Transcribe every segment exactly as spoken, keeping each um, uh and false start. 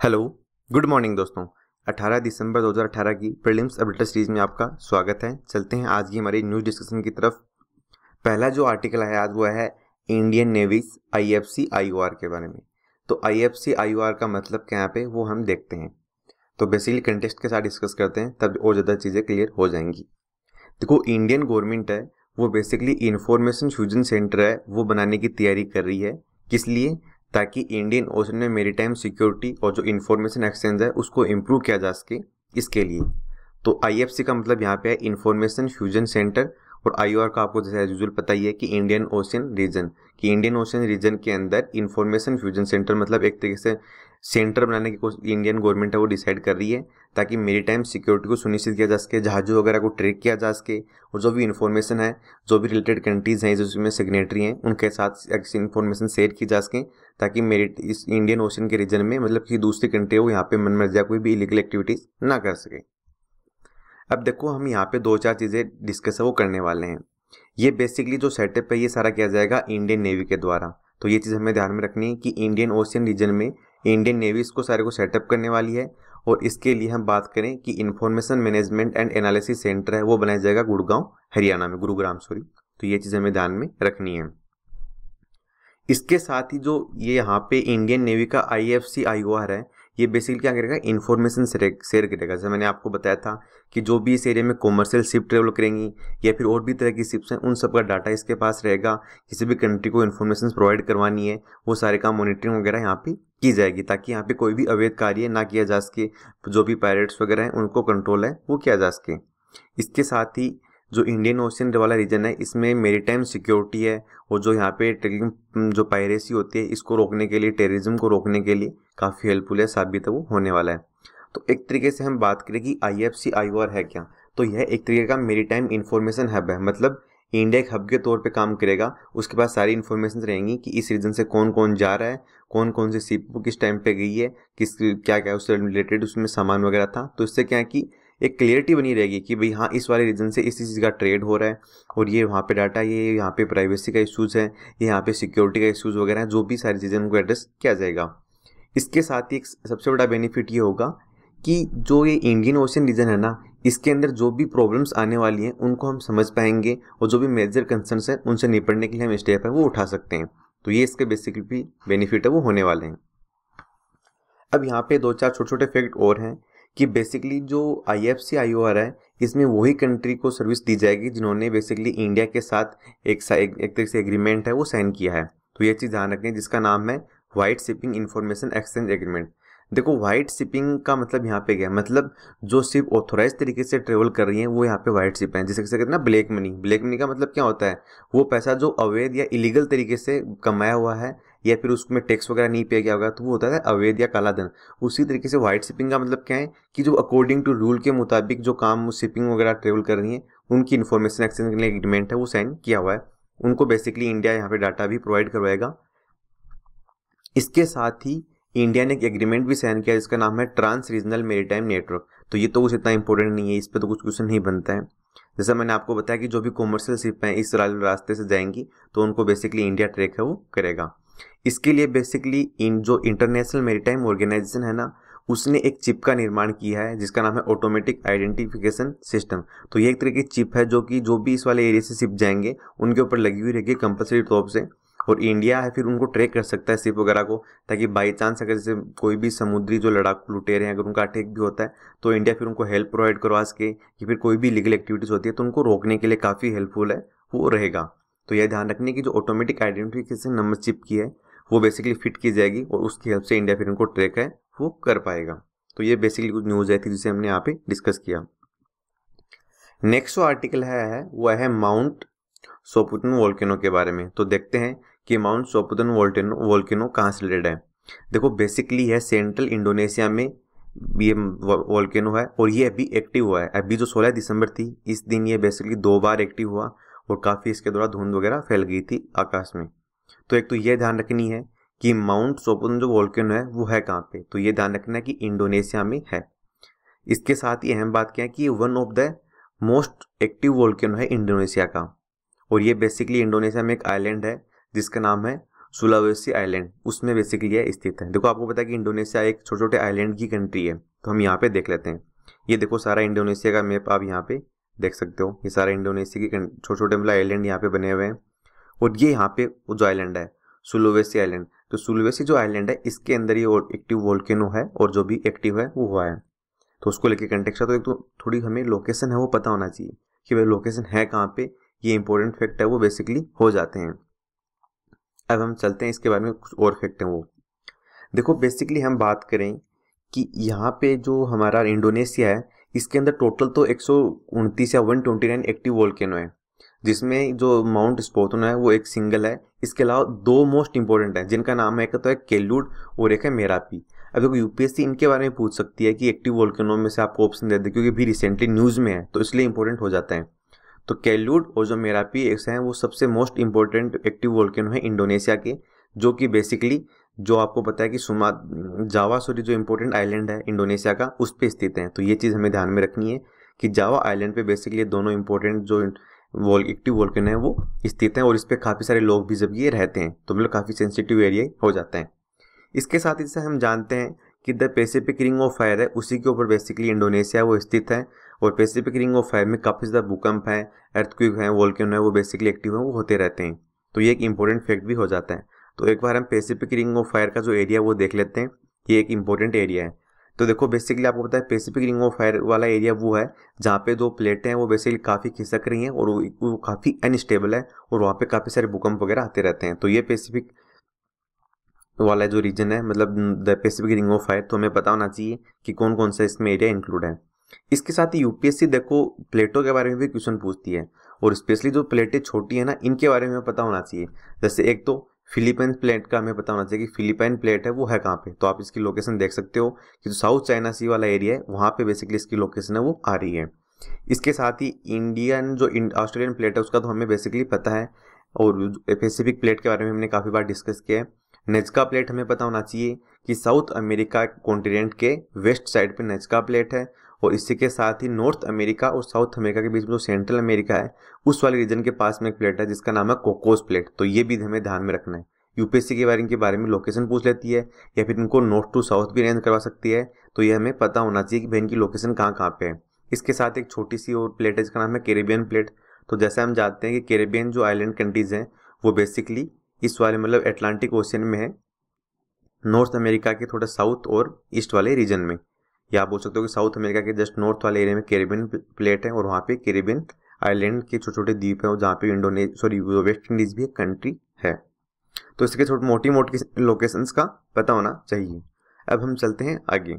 Hello, good morning दोस्तों। अठारह दिसंबर दो हज़ार अठारह की प्रीलिम्स अपडेट सीरीज में आपका स्वागत है। चलते हैं आज की हमारी न्यूज़ डिस्कशन की तरफ। पहला जो आर्टिकल है आज वो है इंडियन नेवीज आईएफसी आईओआर के बारे में। तो आईएफसी आईओआर का मतलब क्या यहाँ पे वो हम देखते हैं। तो बेसिकली कंटेक्स्ट के साथ डिस्कस करते हैं, तब और ज़्यादा चीज़ें क्लियर हो जाएंगी। देखो, इंडियन गवर्नमेंट है वो बेसिकली इंफॉर्मेशन फ्यूजन सेंटर है वो बनाने की तैयारी कर रही है। किस लिए? ताकि इंडियन ओशन में मेरीटाइम सिक्योरिटी और जो इंफॉर्मेशन एक्सचेंज है उसको इम्प्रूव किया जा सके, इसके लिए। तो आईएफसी का मतलब यहाँ पे है इंफॉर्मेशन फ्यूजन सेंटर, और आईओआर का आपको जैसे यूजुअल पता ही है कि इंडियन ओशन रीजन, कि इंडियन ओशन रीजन के अंदर इंफॉर्मेशन फ्यूजन सेंटर मतलब एक तरीके से सेंटर बनाने की कोशिश इंडियन गवर्नमेंट है वो डिसाइड कर रही है, ताकि मेरीटाइम सिक्योरिटी को सुनिश्चित किया जा सके, जहाज़ों वगैरह को ट्रैक किया जा सके, और जो भी इन्फॉर्मेशन है, जो भी रिलेटेड कंट्रीज़ हैं जिसमें सिग्नेटरी हैं, उनके साथ इन्फॉर्मेशन शेयर की जा सके, ताकि मेरी इस इंडियन ओशन के रीजन में मतलब कि दूसरी कंट्री वो यहाँ पे मन मर्जी कोई भी इलीगल एक्टिविटीज़ ना कर सके। अब देखो, हम यहाँ पे दो चार चीज़ें डिस्कस वो करने वाले हैं। ये बेसिकली जो सेटअप है ये सारा किया जाएगा इंडियन नेवी के द्वारा। तो ये चीज़ हमें ध्यान में रखनी है कि इंडियन ओशियन रीजन में इंडियन नेवी इसको सारे को सेटअप करने वाली है, और इसके लिए हम बात करें कि information management and analysis center है वो बनाया जाएगा गुड़गांव हरियाणा में, गुरुग्राम सॉरी। तो ये चीज़ हमें ध्यान में रखनी है। इसके साथ ही जो ये यहाँ पे इंडियन नेवी का आईएफसी आईओआर है, ये बेसिकली क्या करेगा, इन्फॉर्मेशन शेयर करेगा। जैसे मैंने आपको बताया था कि जो भी इस एरिया में कॉमर्शियल शिप ट्रेवल करेंगी या फिर और भी तरह की शिप्स हैं, उन सब का डाटा इसके पास रहेगा। किसी भी कंट्री को इन्फॉर्मेशन प्रोवाइड करवानी है वो सारे काम मॉनिटरिंग वगैरह यहाँ पे की जाएगी, ताकि यहाँ पे कोई भी अवैध कार्य ना किया जा सके, जो भी पायरेट्स वगैरह हैं उनको कंट्रोल है वो किया जा सके। इसके साथ ही जो इंडियन ओशन वाला रीजन है इसमें मेरीटाइम सिक्योरिटी है, और जो यहाँ पे ट्रेडिंग जो पायरेसी होती है इसको रोकने के लिए, टेररिज्म को रोकने के लिए काफ़ी हेल्पफुल है, साबित है वो होने वाला है। तो एक तरीके से हम बात करें कि आईएफसी आईओआर है क्या, तो यह एक तरीके का मेरीटाइम इंफॉर्मेशन हब है। मतलब इंडिया एक हब के तौर पे काम करेगा। उसके पास सारी इन्फॉर्मेशन रहेंगी कि इस रीजन से कौन कौन जा रहा है, कौन कौन सी शिप किस टाइम पे गई है, किस क्या क्या उससे रिलेटेड उसमें सामान वगैरह था। तो इससे क्या है कि एक क्लियरिटी बनी रहेगी कि भाई हाँ, इस वाले रीजन से इस चीज़ का ट्रेड हो रहा है, और ये वहाँ पे डाटा, ये यहाँ पे प्राइवेसी का इश्यूज़ है, ये यहाँ पे सिक्योरिटी का इश्यूज़ वगैरह है, जो भी सारी चीज़ें उनको एड्रेस किया जाएगा। इसके साथ ही एक सबसे बड़ा बेनिफिट ये होगा कि जो ये इंडियन ओशन रीजन है ना, इसके अंदर जो भी प्रॉब्लम्स आने वाली हैं उनको हम समझ पाएंगे, और जो भी मेजर कंसर्न्स हैं उनसे निपटने के लिए हम स्टेप है वो उठा सकते हैं। तो ये इसके बेसिकली भी बेनिफिट है वो होने वाले हैं। अब यहाँ पे दो चार छोटे छोटे फैक्ट और हैं कि बेसिकली जो आईएफसी आईओआर है इसमें वही कंट्री को सर्विस दी जाएगी जिन्होंने बेसिकली इंडिया के साथ एक एक, एक तरह से एग्रीमेंट है वो साइन किया है। तो ये चीज़ ध्यान रखें, जिसका नाम है white shipping information exchange agreement. देखो, वाइट शिपिंग का मतलब यहाँ पे क्या है, मतलब जो शिप ऑथोराइज तरीके से ट्रेवल कर रही हैं वो यहाँ पे वाइट शिप हैं। जिसे कहते हैं ना ब्लैक मनी। ब्लैक मनी का मतलब क्या होता है, वो पैसा जो अवैध या इलीगल तरीके से कमाया हुआ है या फिर उसमें टैक्स वगैरह नहीं पे किया होगा, तो वो होता है अवैध या काला धन। उसी तरीके से व्हाइट शिपिंग का मतलब क्या है कि जो अकॉर्डिंग टू रूल के मुताबिक जो काम शिपिंग वगैरह ट्रेवल कर रही है उनकी इन्फॉर्मेशन एक्सचेंज के लिए एग्रीमेंट है वो साइन किया हुआ है। उनको बेसिकली इंडिया यहाँ पे डाटा भी प्रोवाइड करवाएगा। इसके साथ ही इंडिया ने एक एग्रीमेंट भी साइन किया जिसका नाम है ट्रांस रीजनल मेरीटाइम नेटवर्क। तो ये तो कुछ इतना इंपॉर्टेंट नहीं है, इस पर तो कुछ क्वेश्चन नहीं बनता है। जैसा मैंने आपको बताया कि जो भी कॉमर्शियल शिप हैं इस रास्ते से जाएंगी तो उनको बेसिकली इंडिया ट्रैक है वो करेगा। इसके लिए बेसिकली इन जो इंटरनेशनल मेरीटाइम ऑर्गेनाइजेशन है ना, उसने एक चिप का निर्माण किया है जिसका नाम है ऑटोमेटिक आइडेंटिफिकेशन सिस्टम। तो ये एक तरह की चिप है जो कि जो भी इस वाले एरिया से शिप जाएंगे उनके ऊपर लगी हुई रहेगी कंपल्सरी तौर से, और इंडिया है फिर उनको ट्रैक कर सकता है शिप वगैरह को, ताकि बाई चांस अगर जैसे कोई भी समुद्री जो लड़ाकू लुटेरे हैं अगर उनका अटैक भी होता है तो इंडिया फिर उनको हेल्प प्रोवाइड करवा सके, या फिर कोई भी लीगल एक्टिविटीज़ होती है तो उनको रोकने के लिए काफ़ी हेल्पफुल है वो रहेगा। तो यह ध्यान रखने की जो ऑटोमेटिक आइडेंटिफिकेशन नंबर चिप की है वो बेसिकली फिट की जाएगी, और उसकी हेल्प से इंडिया फिर उनको ट्रैक है वो कर पाएगा। तो ये बेसिकली कुछ न्यूज़ आई थी जिसे हमने यहाँ पे डिस्कस किया। नेक्स्ट जो आर्टिकल है वह है माउंट सोपुतन वोल्केनो के बारे में। तो देखते हैं कि माउंट सोपुतन वोल्केनो वोल्केनो कहाँ से रिलेटेड है। देखो, बेसिकली यह सेंट्रल इंडोनेशिया में ये वोल्केनो है, और ये अभी एक्टिव हुआ है। अभी जो सोलह दिसंबर थी इस दिन ये बेसिकली दो बार एक्टिव हुआ, और काफ़ी इसके द्वारा धुंध वगैरह फैल गई थी आकाश में। तो एक तो ये ध्यान रखनी है कि माउंट सोपुतन जो वोल्केनो है वो है कहाँ पे, तो ये ध्यान रखना है कि इंडोनेशिया में है। इसके साथ ही अहम बात क्या है कि one of the most active volcano है इंडोनेशिया का, और ये बेसिकली इंडोनेशिया में एक आइलैंड है जिसका नाम है सुलावेसी आइलैंड, उसमें बेसिकली ये स्थित है। देखो आपको पता है कि इंडोनेशिया एक छोटे छोटे आइलैंड की कंट्री है, तो हम यहाँ पे देख लेते हैं। ये देखो सारा इंडोनेशिया का मैप आप यहाँ पे देख सकते हो, ये सारा इंडोनेशिया की छोटे छोटे मतलब आइलैंड यहाँ पे बने हुए हैं। और ये यहाँ पे जो आइलैंड है सुलावेसी आइलैंड, तो सुलावेसी जो आइलैंड है इसके अंदर ये एक्टिव वोल्केनो है और जो भी एक्टिव है वो हुआ है, तो उसको लेके कंटेक्स्ट है। तो एक तो थोड़ी हमें लोकेशन है वो पता होना चाहिए कि भाई लोकेशन है कहाँ पे, ये इंपॉर्टेंट फैक्ट है वो बेसिकली हो जाते हैं। अब हम चलते हैं इसके बारे में कुछ और फैक्ट हैं वो। देखो बेसिकली हम बात करें कि यहाँ पे जो हमारा इंडोनेशिया है इसके अंदर टोटल तो एक सौ उनतीस या एक सौ उनतीस एक्टिव वोल्केनो है, जिसमें जो माउंट स्पोर्टोनो है वो एक सिंगल है। इसके अलावा दो मोस्ट इंपॉर्टेंट है जिनका नाम है, एक तो है केलूड और एक है मेरापी। अब देखो यूपीएससी इनके बारे में पूछ सकती है कि एक्टिव वोल्केनो में से आपको ऑप्शन दे दे, क्योंकि भी रिसेंटली न्यूज़ में है तो इसलिए इंपॉर्टेंट हो जाता है। तो केलूड और जो मेरापी ऐसे हैं वो सबसे मोस्ट इंपॉर्टेंट एक्टिव वोल्केनो है इंडोनेशिया के, जो कि बेसिकली जो आपको पता है कि सुमा जावा सॉरी जो इंपॉर्टेंट आइलैंड है इंडोनेशिया का उस पर स्थित है। तो ये चीज़ हमें ध्यान में रखनी है कि जावा आइलैंड पे बेसिकली दोनों इंपॉर्टेंट जो वोल एक्टिव वोल्केनो है वो स्थित हैं, और इस पर काफ़ी सारे लोग भी जब ये रहते हैं तो मतलब काफ़ी सेंसिटिव एरिया हो जाता है। इसके साथ ही से हम जानते हैं कि the Pacific ring of fire है, उसी के ऊपर बेसिकली इंडोनेशिया वो स्थित है, और पैसिफिक रिंग ऑफ फायर में काफ़ी ज़्यादा भूकंप है, अर्थक्वेक है, वोल्केनो है, वो बेसिकली एक्टिव है, वो होते रहते हैं। तो ये एक इंपॉर्टेंट फैक्ट भी हो जाता है। तो एक बार हम पैसिफिक रिंग ऑफ फायर का जो एरिया वो देख लेते हैं, ये एक इंपॉर्टेंट एरिया है। तो देखो बेसिकली आपको पता है पैसिफिक रिंग ऑफ फायर वाला एरिया वो है जहाँ पे दो प्लेटें हैं वो बेसिकली काफ़ी खिसक रही हैं और वो, वो काफ़ी अनस्टेबल है, और वहाँ पे काफ़ी सारे भूकंप वगैरह आते रहते हैं। तो ये पैसिफिक वाला जो रीजन है मतलब the Pacific ring of fire, तो हमें पता होना चाहिए कि कौन कौन सा इसमें एरिया इंक्लूड है। इसके साथ ही यूपीएससी देखो प्लेटों के बारे में भी क्वेश्चन पूछती है, और स्पेशली जो प्लेटें छोटी है ना इनके बारे में पता होना चाहिए। जैसे एक तो फिलीपाइन प्लेट का हमें पता होना चाहिए कि फिलीपाइन प्लेट है वो है कहाँ पे, तो आप इसकी लोकेशन देख सकते हो कि जो साउथ चाइना सी वाला एरिया है वहाँ पे बेसिकली इसकी लोकेशन है वो आ रही है। इसके साथ ही इंडियन जो ऑस्ट्रेलियन प्लेट है उसका तो हमें बेसिकली पता है, और पैसिफिक प्लेट के बारे में हमने काफ़ी बार डिस्कस किया है। नेज़का प्लेट हमें पता होना चाहिए कि साउथ अमेरिका कॉन्टिनेंट के वेस्ट साइड पे नेज़का प्लेट है, और इसी के साथ ही नॉर्थ अमेरिका और साउथ अमेरिका के बीच में जो सेंट्रल अमेरिका है उस वाले रीजन के पास में एक प्लेट है जिसका नाम है कोकोस प्लेट। तो ये भी हमें ध्यान में रखना है। यूपीएससी के बारे के बारे में लोकेशन पूछ लेती है या फिर इनको नॉर्थ टू साउथ भी रेंज करवा सकती है, तो ये हमें पता होना चाहिए कि भाई इनकी लोकेशन कहाँ कहाँ पे है। इसके साथ एक छोटी सी और प्लेट है जिसका नाम है कैरेबियन प्लेट। तो जैसे हम जानते हैं कि कैरेबियन जो आइलैंड कंट्रीज हैं वो बेसिकली इस वाले मतलब अटलांटिक ओशियन में है, नॉर्थ अमेरिका के थोड़ा साउथ और ईस्ट वाले रीजन में, या आप बोल सकते हो कि साउथ अमेरिका के जस्ट नॉर्थ वाले एरिया में कैरेबियन प्लेट है, और वहाँ पे कैरेबियन आइलैंड के छोटे छोटे द्वीप हैं जहाँ पे इंडोनेशिया सॉरी वेस्ट इंडीज भी एक कंट्री है। तो इसके छोटी मोटी मोटी लोकेशंस का पता होना चाहिए। अब हम चलते हैं आगे।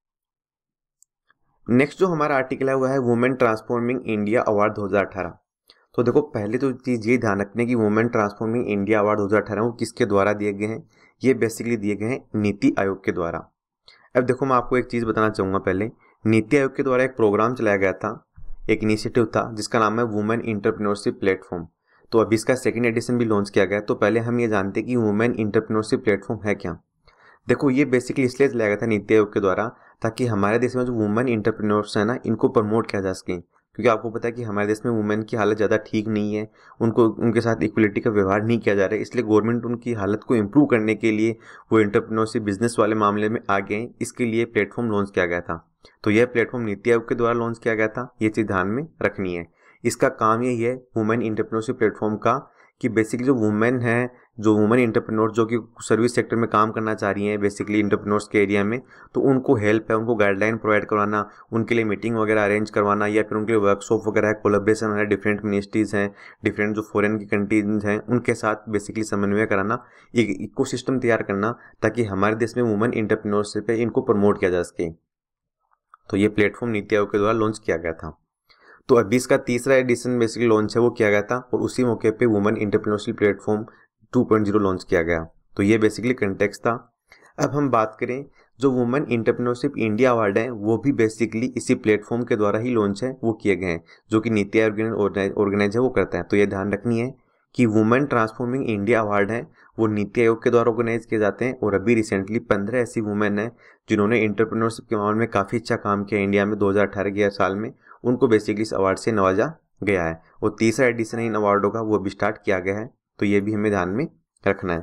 नेक्स्ट जो हमारा आर्टिकल है वो है वुमेन ट्रांसफॉर्मिंग इंडिया अवार्ड दो हज़ार अठारह। तो देखो पहले तो चीज़ ये ध्यान रखने की वुमेन ट्रांसफॉर्मिंग इंडिया अवार्ड दो हज़ार अठारह वो किसके द्वारा दिए गए हैं, ये बेसिकली दिए गए हैं नीति आयोग के द्वारा। अब देखो मैं आपको एक चीज़ बताना चाहूँगा। पहले नीति आयोग के द्वारा एक प्रोग्राम चलाया गया था, एक इनिशिएटिव था जिसका नाम है वुमेन इंटरप्रेन्योरशिप प्लेटफॉर्म। तो अभी इसका सेकंड एडिशन भी लॉन्च किया गया। तो पहले हम ये जानते हैं कि वुमेन इंटरप्रेन्योरशिप प्लेटफॉर्म है क्या। देखो ये बेसिकली इसलिए चलाया गया था नीति आयोग के द्वारा ताकि हमारे देश में जो वुमेन इंटरप्रेन्योर्स है ना इनको प्रमोट किया जा सके, क्योंकि आपको पता है कि हमारे देश में वुमेन की हालत ज़्यादा ठीक नहीं है, उनको उनके साथ इक्वलिटी का व्यवहार नहीं किया जा रहा है। इसलिए गवर्नमेंट उनकी हालत को इम्प्रूव करने के लिए वो इंटरप्रेन्योरशिप बिजनेस वाले मामले में आ गए, इसके लिए प्लेटफॉर्म लॉन्च किया गया था। तो यह प्लेटफॉर्म नीति आयोग के द्वारा लॉन्च किया गया था, ये चीज़ ध्यान में रखनी है। इसका काम यही है वुमेन इंटरप्रेन्योरशिप प्लेटफॉर्म का कि बेसिकली जो वुमेन है, जो वुमेन इंटरप्रेन्योर जो कि सर्विस सेक्टर में काम करना चाह रही हैं बेसिकली इंटरप्रेन्योर्स के एरिया में, तो उनको हेल्प है, उनको गाइडलाइन प्रोवाइड करवाना, उनके लिए मीटिंग वगैरह अरेंज करवाना, या फिर उनके लिए वर्कशॉप वगैरह है, कोलैबोरेशन है, डिफरेंट मिनिस्ट्रीज हैं, डिफरेंट जो फॉरेन की कंट्रीज हैं उनके साथ बेसिकली समन्वय कराना, एक इकोसिस्टम तैयार करना ताकि हमारे देश में वुमेन इंटरप्रेन्योरशिप पे इनको प्रमोट किया जा सके। तो ये प्लेटफॉर्म नीति आयोग के द्वारा लॉन्च किया गया था। तो अभी इसका तीसरा एडिशन बेसिकली लॉन्च है वो किया गया था, और उसी मौके पे women entrepreneurship platform two point zero launch किया गया। तो ये बेसिकली कंटेक्स्ट था। अब हम बात करें जो वुमेन इंटरप्रेन्योरशिप इंडिया अवार्ड है वो भी बेसिकली इसी प्लेटफॉर्म के द्वारा ही लॉन्च है वो किए गए हैं, जो कि नीति आयोग ऑर्गेनाइज है वो करता है। तो ये ध्यान रखनी है कि वुमेन ट्रांसफॉर्मिंग इंडिया अवार्ड है वो नीति आयोग के द्वारा ऑर्गेनाइज किए जाते हैं, और अभी रिसेंटली पंद्रह ऐसी वुमेन है जिन्होंने इंटरप्रेन्योरशिप के मामले में काफ़ी अच्छा काम किया इंडिया में दो हज़ार अठारह के साल में, उनको बेसिकली इस अवार्ड से नवाजा गया है। और तीसरा एडिशन इन अवार्डों का वो अभी स्टार्ट किया गया है, तो ये भी हमें ध्यान में रखना है,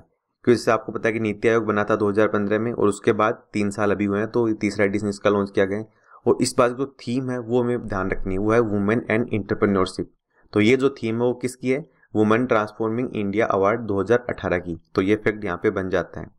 क्योंकि जैसे आपको पता है कि नीति आयोग बना था दो हज़ार पंद्रह में और उसके बाद तीन साल अभी हुए हैं, तो तीसरा एडिशन इसका लॉन्च किया गया है। और इस बार जो थीम है वो हमें ध्यान रखनी है, वो है वुमेन एंड एंटरप्रेन्योरशिप। तो ये जो थीम है वो किसकी है, वुमेन ट्रांसफॉर्मिंग इंडिया अवार्ड दो हज़ार अठारह की। तो ये फैक्ट यहाँ पे बन जाता है।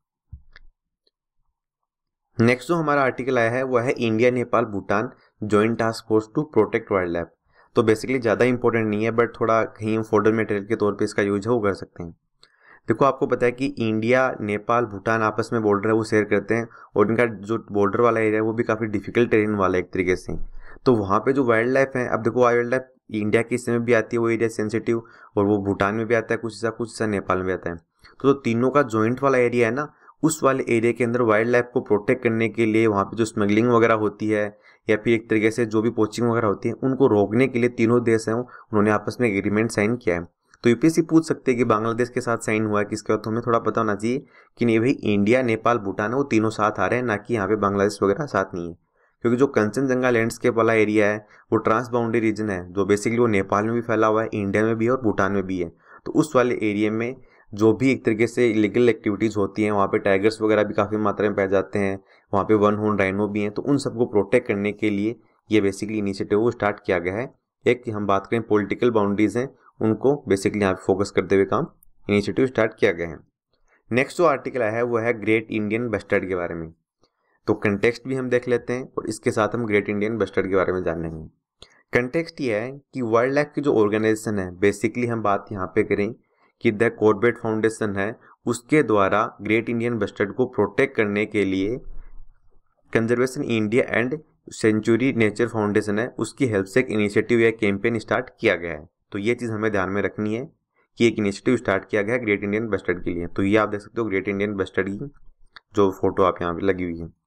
नेक्स्ट जो हमारा आर्टिकल आया है वो है India Nepal Bhutan joint task force to protect wildlife. तो बेसिकली ज़्यादा इंपॉर्टेंट नहीं है, बट थोड़ा कहीं फोल्डर मटेरियल के तौर पे इसका यूज है वो कर सकते हैं। देखो आपको पता है कि इंडिया नेपाल भूटान आपस में बॉर्डर है वो शेयर करते हैं, और इनका जो बॉर्डर वाला एरिया है वो भी काफ़ी डिफिकल्ट टेरेन वाला है एक तरीके से। तो वहाँ पे जो वाइल्ड लाइफ है, अब देखो वाइल्ड लाइफ इंडिया के हिस्से में भी आती है वो एरिया सेंसिटिव, और वो भूटान में भी आता है कुछ हिस्सा, कुछ हिस्सा नेपाल में भी आता है। तो, तो तीनों का जॉइंट वाला एरिया है ना, उस वाले एरिया के अंदर वाइल्ड लाइफ को प्रोटेक्ट करने के लिए वहाँ पे जो स्मगलिंग वगैरह होती है या फिर एक तरीके से जो भी पोचिंग वगैरह होती है उनको रोकने के लिए तीनों देश हैं उन्होंने आपस में एग्रीमेंट साइन किया है। तो यूपीएससी पूछ सकते हैं कि बांग्लादेश के साथ साइन हुआ है किसके बाद, तो हमें थोड़ा पता होना चाहिए कि नहीं भाई इंडिया नेपाल भूटान है वो तीनों साथ आ रहे हैं, ना कि यहाँ पे बांग्लादेश वगैरह साथ नहीं है। क्योंकि जो कंचनजंगा लैंडस्केप वाला एरिया है वो ट्रांस बाउंड्री रीजन है, जो बेसिकली वो नेपाल में भी फैला हुआ है, इंडिया में भी है और भूटान में भी है। तो उस वाले एरिया में जो भी एक तरीके से इलीगल एक्टिविटीज़ होती हैं, वहाँ पे टाइगर्स वगैरह भी काफ़ी मात्रा में पाए जाते हैं, वहाँ पे वन हॉर्न राइनो भी हैं, तो उन सबको प्रोटेक्ट करने के लिए ये बेसिकली इनिशिएटिव वो स्टार्ट किया गया है। एक कि हम बात करें पॉलिटिकल बाउंड्रीज हैं उनको बेसिकली यहाँ पे फोकस करते हुए काम इनिशिएटिव स्टार्ट किया गया है। नेक्स्ट जो आर्टिकल आया है वो है ग्रेट इंडियन बस्टर्ड के बारे में। तो कंटेक्स्ट भी हम देख लेते हैं और इसके साथ हम ग्रेट इंडियन बस्टर्ड के बारे में जानेंगे। कंटेक्स्ट ये है कि वाइल्ड लाइफ की जो ऑर्गेनाइजेशन है, बेसिकली हम बात यहाँ पे करें कि द कॉर्बेट फाउंडेशन है, उसके द्वारा ग्रेट इंडियन बस्टर्ड को प्रोटेक्ट करने के लिए conservation India and century nature foundation है, उसकी हेल्प से एक इनिशिएटिव या कैंपेन स्टार्ट किया गया है। तो ये चीज़ हमें ध्यान में रखनी है कि एक इनिशिएटिव स्टार्ट किया गया है ग्रेट इंडियन बस्टर्ड के लिए। तो ये आप देख सकते हो ग्रेट इंडियन बस्टर्ड की जो फोटो आप यहाँ पे लगी हुई है।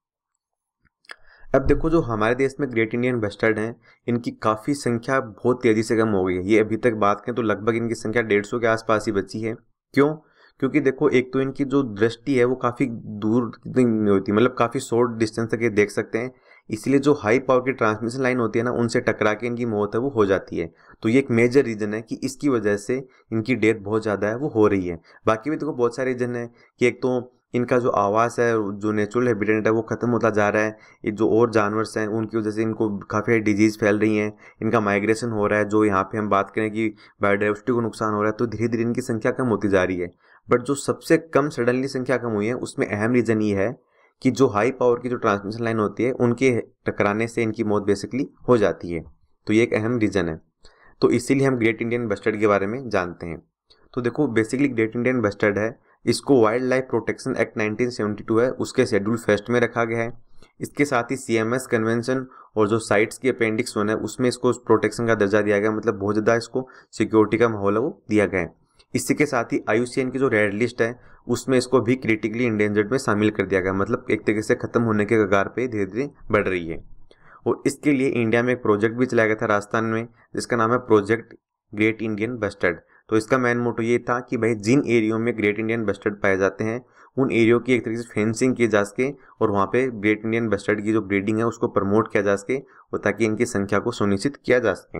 अब देखो जो हमारे देश में ग्रेट इंडियन बस्टर्ड हैं इनकी काफ़ी संख्या बहुत तेज़ी से कम हो गई है। ये अभी तक बात करें तो लगभग इनकी संख्या डेढ़ सौ के आसपास ही बची है। क्यों? क्योंकि देखो एक तो इनकी जो दृष्टि है वो काफ़ी दूर नहीं होती, मतलब काफ़ी शॉर्ट डिस्टेंस तक ये देख सकते हैं, इसलिए जो हाई पावर की ट्रांसमिशन लाइन होती है ना उनसे टकरा के इनकी मौत है वो हो जाती है। तो ये एक मेजर रीज़न है कि इसकी वजह से इनकी डेथ बहुत ज़्यादा है वो हो रही है। बाकी भी देखो बहुत सारे रीज़न है कि एक तो इनका जो आवास है, जो नेचुरल हैबिटेट है वो ख़त्म होता जा रहा है, ये जो और जानवर्स हैं उनकी वजह से इनको काफ़ी डिजीज़ फैल रही हैं, इनका माइग्रेशन हो रहा है, जो यहाँ पे हम बात करें कि बायोडाइवर्सिटी को नुकसान हो रहा है, तो धीरे धीरे इनकी संख्या कम होती जा रही है। बट जो सबसे कम सडनली संख्या कम हुई है उसमें अहम रीज़न ये है कि जो हाई पावर की जो ट्रांसमिशन लाइन होती है उनके टकराने से इनकी मौत बेसिकली हो जाती है। तो ये एक अहम रीज़न है। तो इसीलिए हम ग्रेट इंडियन बस्टर्ड के बारे में जानते हैं। तो देखो बेसिकली ग्रेट इंडियन बस्टर्ड है, इसको wildlife protection act nineteen seventy two है उसके शेड्यूल फर्स्ट में रखा गया है। इसके साथ ही सीएमएस कन्वेंशन और जो साइट्स की अपेंडिक्स वन है उसमें इसको प्रोटेक्शन का दर्जा दिया गया, मतलब बहुत ज़्यादा इसको सिक्योरिटी का माहौल है वो दिया गया है। इसी के साथ ही आईयूसीएन की जो रेड लिस्ट है उसमें इसको भी क्रिटिकली इंडेंजर्ड में शामिल कर दिया गया, मतलब एक तरीके से खत्म होने के कगार पे धीरे धीरे बढ़ रही है। और इसके लिए इंडिया में एक प्रोजेक्ट भी चलाया गया था राजस्थान में जिसका नाम है प्रोजेक्ट ग्रेट इंडियन बस्टर्ड। तो इसका मेन मोटो ये था कि भाई जिन एरियो में ग्रेट इंडियन बस्टर्ड पाए जाते हैं उन एरियो की एक तरीके से फेंसिंग की जा सके और वहाँ पे ग्रेट इंडियन बस्टर्ड की जो ब्रीडिंग है उसको प्रमोट किया जा सके और ताकि इनकी संख्या को सुनिश्चित किया जा सके।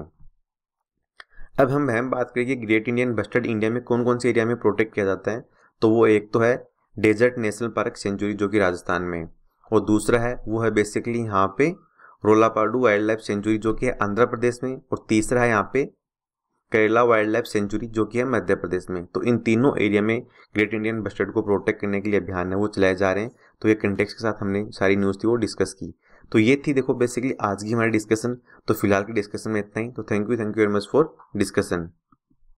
अब हम हम बात करें कि ग्रेट इंडियन बस्टर्ड इंडिया में कौन कौन से एरिया में प्रोटेक्ट किया जाता है, तो वो एक तो है डेजर्ट नेशनल पार्क सेंचुरी जो कि राजस्थान में, और दूसरा है वो है बेसिकली यहाँ पे रोलापाडू वाइल्ड लाइफ सेंचुरी जो कि है आंध्र प्रदेश में, और तीसरा है यहाँ पे केरला वाइल्ड लाइफ सेंचुरी जो कि है मध्य प्रदेश में। तो इन तीनों एरिया में ग्रेट इंडियन बस्टर्ड को प्रोटेक्ट करने के लिए अभियान है वो चलाए जा रहे हैं। तो ये कंटेक्स्ट के साथ हमने सारी न्यूज़ थी वो डिस्कस की। तो ये थी देखो बेसिकली आज की हमारी डिस्कशन। तो फिलहाल की डिस्कशन में इतना ही। तो thank you thank you very much for discussion.